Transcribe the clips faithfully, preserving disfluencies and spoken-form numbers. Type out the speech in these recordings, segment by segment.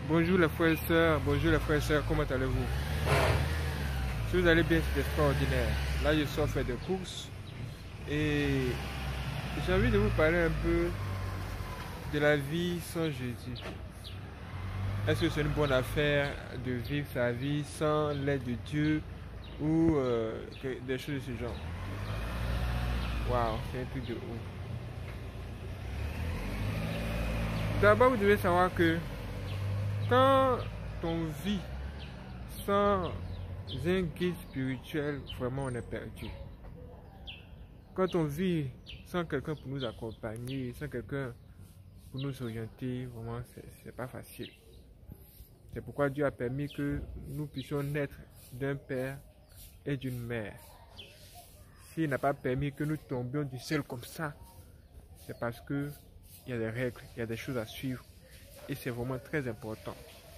Bonjour les frères et sœurs, bonjour les frères et sœurs, comment allez-vous? Si vous allez bien, c'est extraordinaire. Là, je sors faire des courses et j'ai envie de vous parler un peu de la vie sans Jésus. Est-ce que c'est une bonne affaire de vivre sa vie sans l'aide de Dieu ou euh, des choses de ce genre? Waouh, c'est un truc de ouf. D'abord, vous devez savoir que quand on vit sans un guide spirituel, vraiment on est perdu. Quand on vit sans quelqu'un pour nous accompagner, sans quelqu'un pour nous orienter, vraiment c'est pas facile. C'est pourquoi Dieu a permis que nous puissions naître d'un père et d'une mère. S'il n'a pas permis que nous tombions du ciel comme ça, c'est parce que il y a des règles, il y a des choses à suivre et c'est vraiment très important.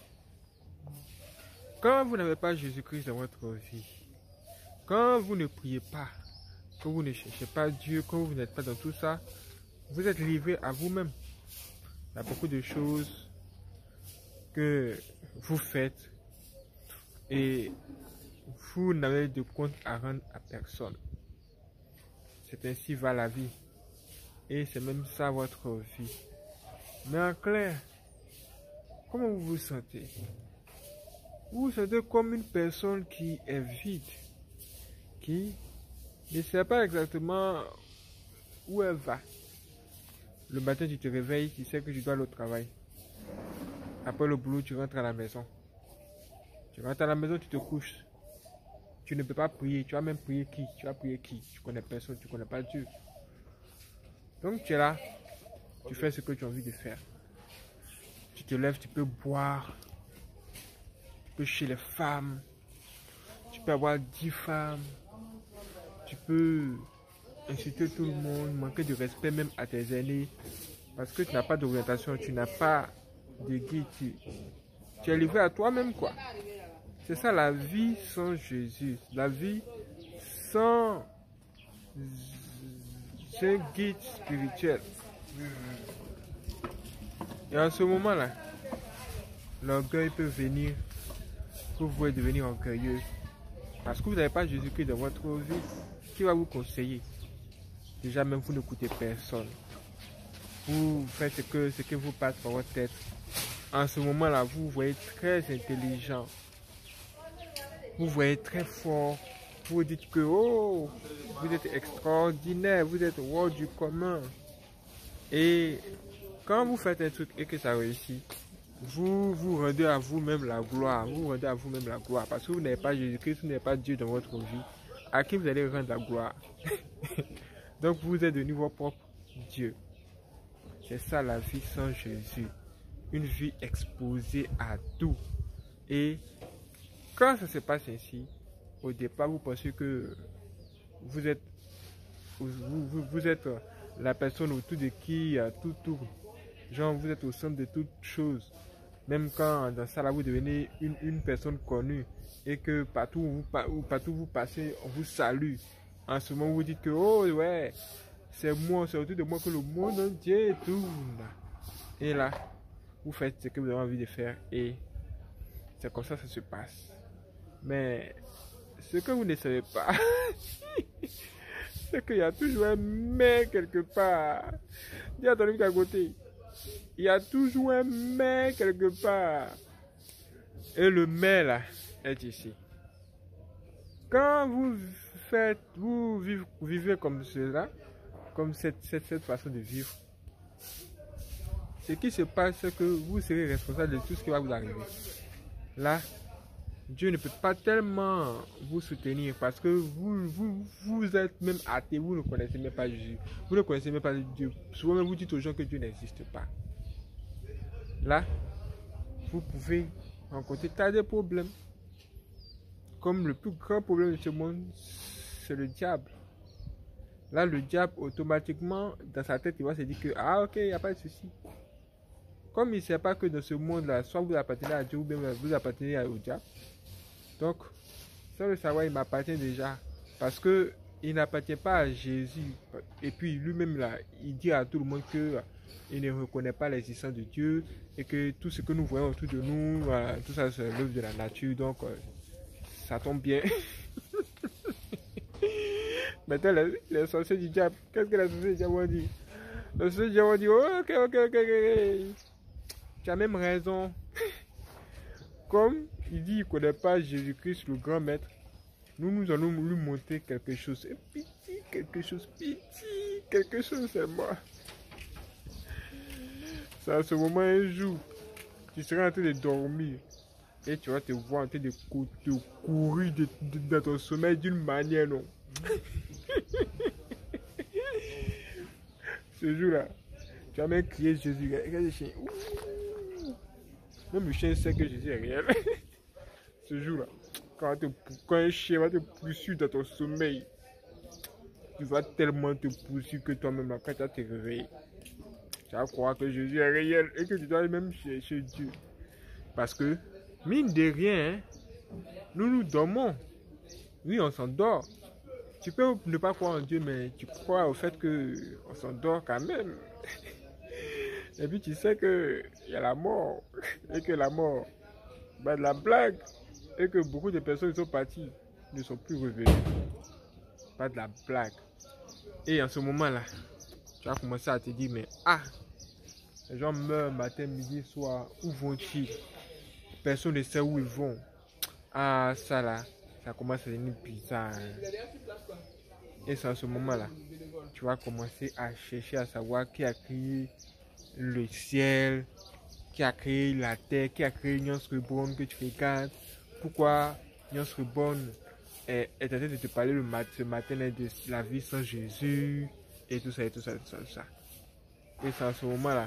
Quand vous n'avez pas Jésus-Christ dans votre vie, quand vous ne priez pas, quand vous ne cherchez pas Dieu, quand vous n'êtes pas dans tout ça, vous êtes livré à vous-même. Il y a beaucoup de choses que vous faites et vous n'avez de compte à rendre à personne. C'est ainsi va la vie. Et c'est même ça votre vie. Mais en clair, comment vous vous sentez? Vous vous sentez comme une personne qui est vide, qui ne sait pas exactement où elle va. Le matin, tu te réveilles, tu sais que tu dois aller au travail. Après le boulot, tu rentres à la maison. Tu rentres à la maison, tu te couches. Tu ne peux pas prier. Tu vas même prier qui? Tu vas prier qui? Tu connais personne, tu ne connais pas Dieu. Donc tu es là, tu fais ce que tu as envie de faire. Tu te lèves, tu peux boire. Tu peux chez les femmes. Tu peux avoir dix femmes. Tu peux insulter tout le monde, manquer de respect même à tes aînés. Parce que tu n'as pas d'orientation, tu n'as pas de guide. Tu, tu es livré à toi-même quoi. C'est ça la vie sans Jésus. La vie sans un guide spirituel. Et en ce moment-là, l'orgueil peut venir pour vous devenir orgueilleux. Parce que vous n'avez pas Jésus-Christ dans votre vie, qui va vous conseiller? Déjà même vous n'écoutez personne. Vous faites ce que, ce que vous passe par votre tête. En ce moment-là, vous voyez très intelligent. Vous voyez très fort. Vous dites que oh, vous êtes extraordinaire, vous êtes hors du commun. Et quand vous faites un truc et que ça réussit, vous vous rendez à vous-même la gloire. Vous rendez à vous-même la gloire. Parce que vous n'avez pas Jésus-Christ, vous n'avez pas Dieu dans votre vie. À qui vous allez rendre la gloire? Donc vous êtes devenu votre propre Dieu. C'est ça la vie sans Jésus. Une vie exposée à tout. Et quand ça se passe ainsi, au départ vous pensez que vous êtes, vous, vous, vous êtes la personne autour de qui tout tourne. Genre vous êtes au centre de toutes choses. Même quand dans ça là vous devenez une, une personne connue et que partout où vous, partout où vous passez, on vous salue. En ce moment vous dites que oh ouais, c'est moi, c'est autour de moi que le monde entier tourne. Et là, vous faites ce que vous avez envie de faire et c'est comme ça que ça se passe. Mais ce que vous ne savez pas, c'est qu'il y a toujours un mais quelque part. Dis à ton ami à côté, il y a toujours un mais quelque part. Et le mais là est ici. Quand vous faites, vous vivez, vous vivez comme cela, comme cette, cette, cette façon de vivre, ce qui se passe, c'est que vous serez responsable de tout ce qui va vous arriver. Là, Dieu ne peut pas tellement vous soutenir parce que vous, vous, vous êtes même athée, vous ne connaissez même pas Jésus. Vous ne connaissez même pas Dieu. Souvent même vous dites aux gens que Dieu n'existe pas. Là, vous pouvez rencontrer tas de problèmes. Comme le plus grand problème de ce monde, c'est le diable. Là, le diable, automatiquement, dans sa tête, il va se dire que, ah ok, il n'y a pas de souci. Comme il ne sait pas que dans ce monde-là, soit vous appartenez à Dieu ou bien vous appartenez au diable. Donc, sans le savoir, il m'appartient déjà. Parce que il n'appartient pas à Jésus. Et puis lui-même, là, il dit à tout le monde que il ne reconnaît pas l'existence de Dieu et que tout ce que nous voyons autour de nous, voilà, tout ça, c'est l'œuvre de la nature. Donc, euh, ça tombe bien. Maintenant, les, les sorciers du diable, qu'est-ce que les sorciers du diable ont dit? Les sorciers du diable ont dit, oh, ok, ok, ok, ok. Tu as même raison. Comme il dit, il ne connaît pas Jésus-Christ, le grand maître. Nous, nous allons lui montrer quelque chose. Un petit, quelque chose, petit, quelque chose, c'est moi. C'est à ce moment, un jour, tu seras en train de dormir. Et tu vas te voir en train de, cou de courir de, de, dans ton sommeil d'une manière, non. Ce jour-là, tu vas même crier Jésus. Regarde le chien. Ouh. Même le chien sait que Jésus est réel. Ce jour-là, quand, quand un chien va te poursuivre dans ton sommeil, tu vas tellement te poursuivre que toi-même, quand tu vas te réveiller, tu vas croire que Jésus est réel et que tu dois même chercher Dieu. Parce que, mine de rien, hein, nous nous dormons. Oui, on s'endort. Tu peux ne pas croire en Dieu, mais tu crois au fait qu'on s'endort quand même. Et puis tu sais qu'il y a la mort. Et que la mort, bah, de la blague. Et que beaucoup de personnes qui sont parties ne sont plus revenues. Pas de la blague. Et en ce moment-là, tu vas commencer à te dire, mais ah, les gens meurent matin, midi, soir. Où vont-ils? Personne ne sait où ils vont. Ah, ça là, ça commence à devenir bizarre. Hein. Et c'est en ce moment-là, tu vas commencer à chercher à savoir qui a créé le ciel, qui a créé la terre, qui a créé Nyons Reborn que tu regardes. Pourquoi Nyons Reborn est, est en train de te parler le mat ce matin de la vie sans Jésus et tout ça et tout ça et tout ça. Et, tout ça. Et c'est en ce moment-là,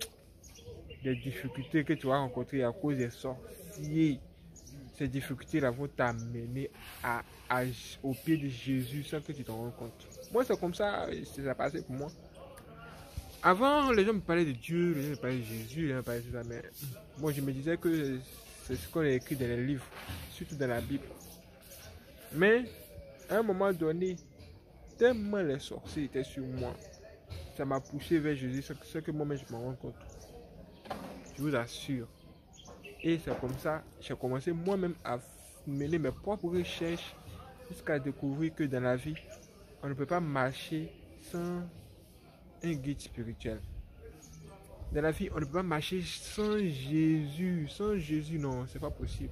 des difficultés que tu vas rencontrer à cause des sorciers. Ces difficultés-là vont t'amener à, à, au pied de Jésus sans que tu t'en rendes compte. Moi, c'est comme ça, c'est ça passé pour moi. Avant, les gens me parlaient de Dieu, les gens me parlaient de Jésus, les gens me parlaient de ça, mais moi, je me disais que c'est ce qu'on a écrit dans les livres, surtout dans la Bible. Mais, à un moment donné, tellement les sorciers étaient sur moi, ça m'a poussé vers Jésus, sans que moi-même je m'en rende compte. Je vous assure. Et c'est comme ça que j'ai commencé moi-même à mener mes propres recherches jusqu'à découvrir que dans la vie, on ne peut pas marcher sans un guide spirituel. Dans la vie, on ne peut pas marcher sans Jésus. Sans Jésus, non, c'est pas possible.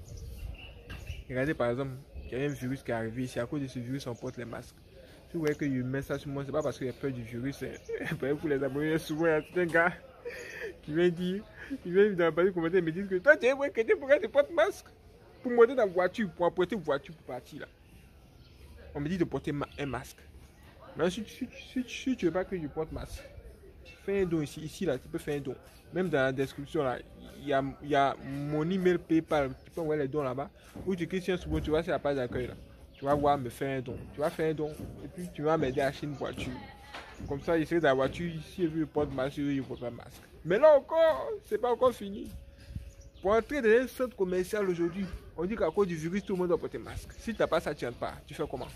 Regardez par exemple, il y a un virus qui est arrivé ici. À cause de ce virus, on porte les masques. Si vous voyez que je mets ça sur moi, c'est pas parce qu'il y a peur du virus. Pour les abonnés, souvent, il y a un gars qui vient dire, il vient dans la partie commentaire et me dit que toi, tu es un chrétien, pourquoi tu portes masque? Pour monter dans la voiture, pour apporter une voiture pour partir là. On me dit de porter un masque. Mais si, si, si, si tu veux pas que je porte masque, fais un don ici, ici là, tu peux faire un don. Même dans la description là, il y a, il y a mon email PayPal, tu peux envoyer les dons là-bas. Ou tu cliques sur ce bouton, tu vas sur la page d'accueil là. Tu vas voir me faire un don. Tu vas faire un don et puis tu vas m'aider à acheter une voiture. Comme ça, je serai dans la voiture, si je porte masque, je ne porte pas masque. Mais là encore, c'est pas encore fini. Pour entrer dans un centre commercial aujourd'hui, on dit qu'à cause du virus, tout le monde doit porter masque. Si tu n'as pas ça, tu n'entres pas. Tu fais comment?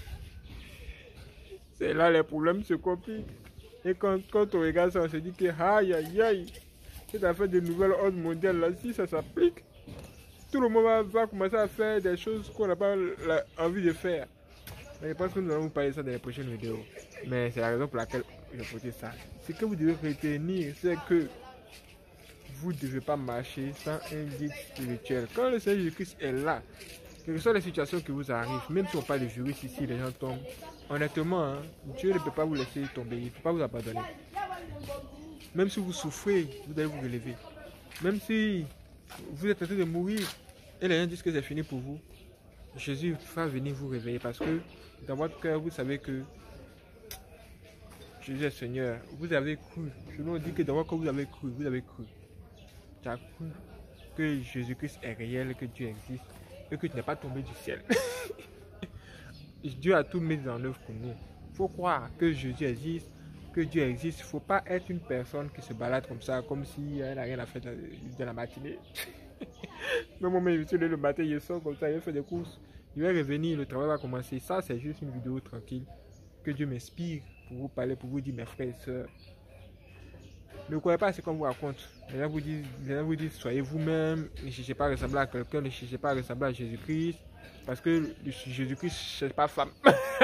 C'est là les problèmes se compliquent. Et quand, quand on regarde ça, on se dit que aïe aïe aïe, cette affaire de nouvelle ordre mondiale là, si ça s'applique, tout le monde va, va commencer à faire des choses qu'on n'a pas la, envie de faire. Mais je pense que nous allons vous parler de ça dans les prochaines vidéos. Mais c'est la raison pour laquelle je porte ça. Ce que vous devez retenir, c'est que vous ne devez pas marcher sans un guide spirituel. Quand le Seigneur Jésus-Christ est là, quelles que soient les situations qui vous arrivent, même si on parle de virus ici, les gens tombent. Honnêtement, hein, Dieu ne peut pas vous laisser tomber, il ne peut pas vous abandonner. Même si vous souffrez, vous devez vous relever. Même si vous êtes en train de mourir et les gens disent que c'est fini pour vous, Jésus va venir vous réveiller parce que dans votre cœur, vous savez que Jésus est Seigneur. Vous avez cru. Je vous dis que dans votre cœur, vous avez cru. Vous avez cru. Tu as cru que Jésus-Christ est réel, que Dieu existe et que tu n'es pas tombé du ciel. Dieu a tout mis en œuvre pour nous. Il faut croire que Jésus existe, que Dieu existe. Il ne faut pas être une personne qui se balade comme ça, comme si elle n'a rien à faire de la matinée. Même moi, je suis le matin, je sors comme ça, je fais des courses. Je vais revenir, le travail va commencer. Ça, c'est juste une vidéo tranquille que Dieu m'inspire pour vous parler, pour vous dire, mes frères et sœurs. Ne croyez pas à ce qu'on vous raconte. Les gens vous disent, les gens vous disent soyez vous-même, ne cherchez pas à ressembler à quelqu'un, ne cherchez pas à ressembler à Jésus-Christ. Parce que Jésus-Christ ne cherche pas femme.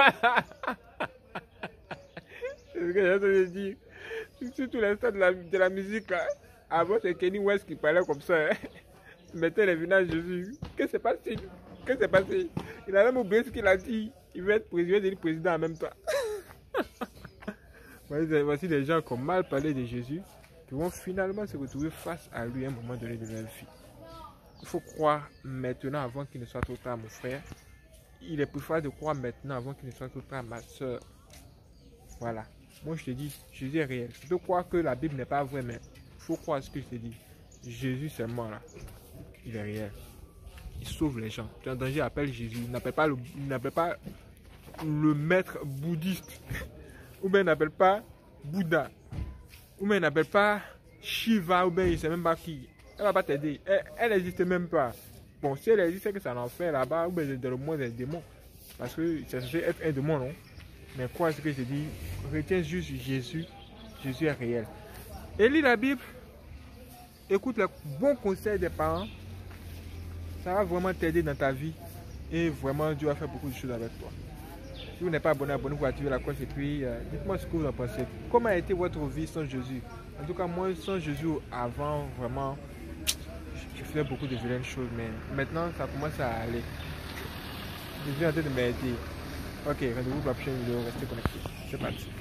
C'est ce que j'ai entendu dire. Surtout l'instant de la, de la musique là. Avant, c'est Kenny West qui parlait comme ça. Hein. Il mettait les visages de Jésus. Qu'est-ce qui s'est passé? Qu'est-ce qui s'est passé? Il a même oublié ce qu'il a dit. Il veut être président et président en même temps. Voici des gens qui ont mal parlé de Jésus, qui vont finalement se retrouver face à lui à un moment donné de leur vie. Il faut croire maintenant avant qu'il ne soit trop tard, mon frère. Il est préférable de croire maintenant avant qu'il ne soit trop tard, ma soeur. Voilà. Moi, je te dis, Jésus est réel. Tu peux croire que la Bible n'est pas vraie, mais il faut croire ce que je te dis. Jésus, c'est moi là. Il est réel. Il sauve les gens. Tu es en danger, appelle Jésus. Il n'appelle pas le, il n'appelle pas le maître bouddhiste. Ou bien il n'appelle pas Bouddha. Ou bien il n'appelle pas Shiva. Ou bien il ne sait même pas qui. Elle ne va pas t'aider. Elle n'existe même pas. Bon, si elle existe, c'est que ça en fait là-bas. Ou bien dans le monde des démons. Parce que c'est censé être un démon, non? Mais quoi ce que je dis? Retiens juste Jésus. Jésus est réel. Et lis la Bible. Écoute les bons conseils des parents. Ça va vraiment t'aider dans ta vie. Et vraiment, Dieu va faire beaucoup de choses avec toi. Si vous n'êtes pas abonné, abonnez-vous, activez la cloche et puis euh, dites-moi ce que vous en pensez. Comment a été votre vie sans Jésus? En tout cas, moi, sans Jésus, avant, vraiment, je faisais beaucoup de vilaines choses. Mais maintenant, ça commence à aller. Jésus est en train de m'aider. Ok, rendez-vous pour la prochaine vidéo. Restez connectés. C'est parti.